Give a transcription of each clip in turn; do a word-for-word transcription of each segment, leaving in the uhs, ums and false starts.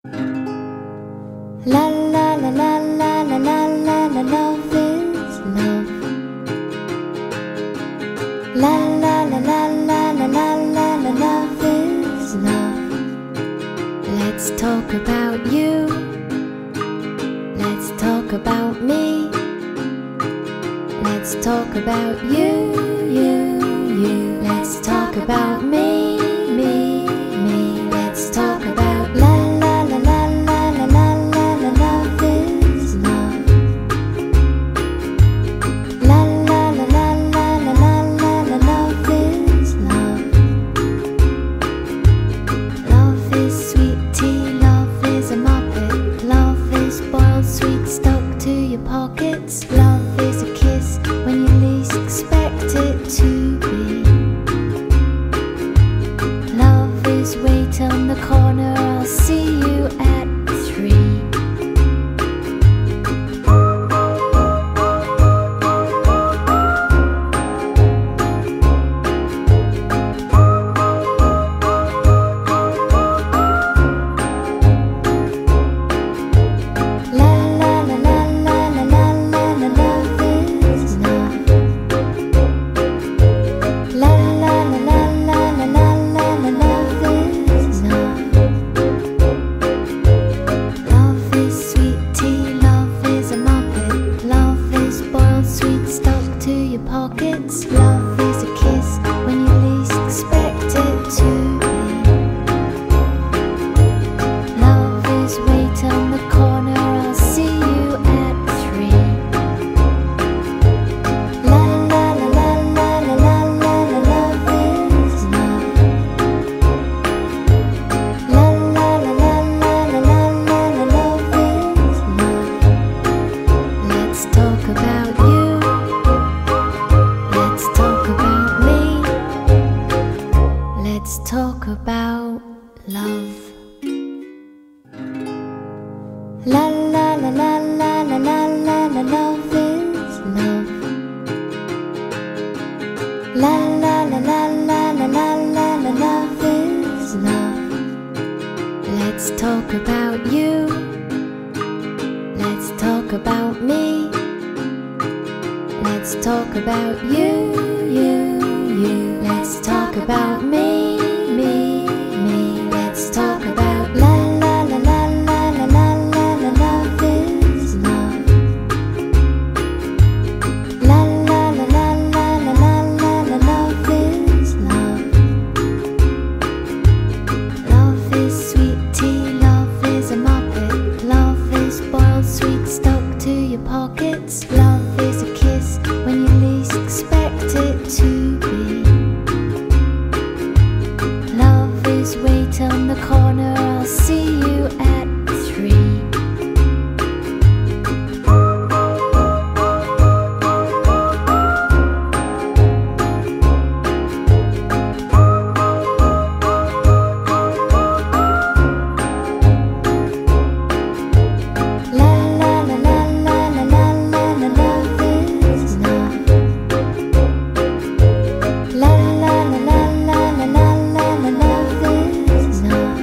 La la la la la la la la la, love is love. La la la la la la la la la, love is love. Let's talk about you. Let's talk about me. Let's talk about you, you, you. Let's talk about me, me, me. Let's talk about la la la la la la la la la, love is love. La la la la la la la la la, love is love. Love is sweet tea, love is a muppet. Love is boiled sweet stuck to your pockets. Love is a kiss when you least expect it to be. Love is wait on the corner, I'll see you at three. La la la la la la la la la, love is love. La la la la la la la la la, love is love. Love is sweet tea, love is a muppet. Love is boiled sweet stuck to your pockets. Love is a kiss when you least expect it to be. Love is wait on the corner, I'll see you at three. La la la la la la la la la, love is love. La la la la la la la la la, love is love. Let's talk about you. Let's talk about me. Let's talk about love. La la la la la la la la la, love is love. La la la la la la la la la, love is love. Let's talk about you. Let's talk about me. Let's talk about you, you, you. Let's talk about me, me, me. Let's talk about la la la la la la la la la, love is love. La la la la la la la la la, love is love. Love is sweet tea, love is a muppet. Love is boiled sweet stuck to your pockets. Love is a kiss when you least expect it to be. Love is wait on the corner, I'll see you at three. La la la la la la la la la, love is love. La la la la la la la la la, love is love.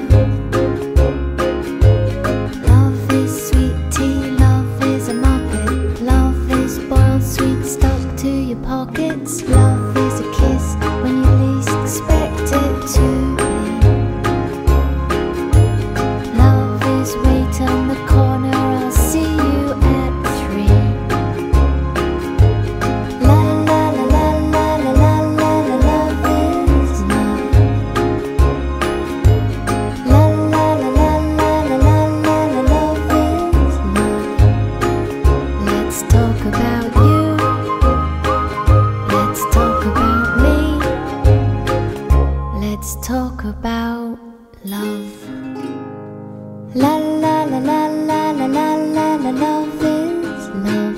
Love is sweet tea, love is a muppet. Love is boiled sweet stuck to your pockets. Love is a kiss when you least expect it to be. Love is wait on the corner, I'll see you at three. La la la la la la la la la, love is love. La la la la la la la la la, love is love. Let's talk about you. Let's talk about me. Let's talk about love. La la la la la la la la la, love is love.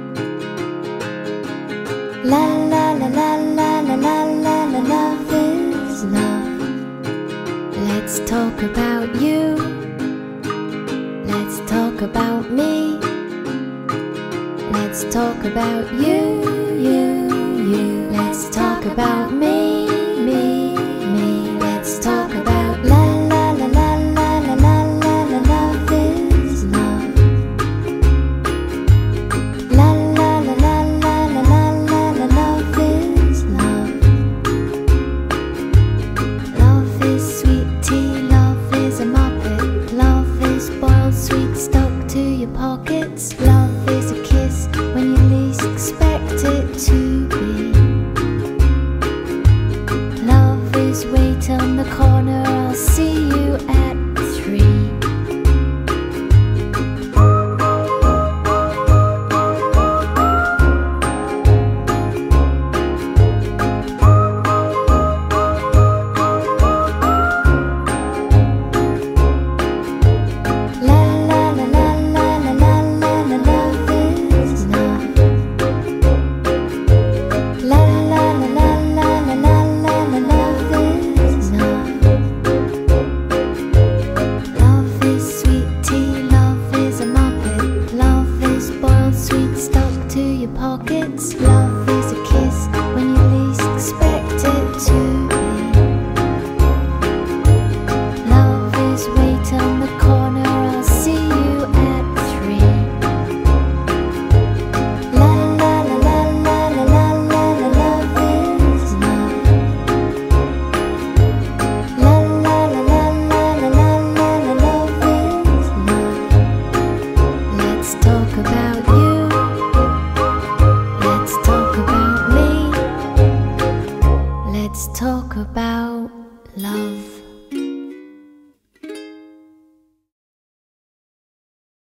La la la la la la la la la, love is love. Let's talk about you. Let's talk about me. Let's talk about you, you, you. Let's talk about me.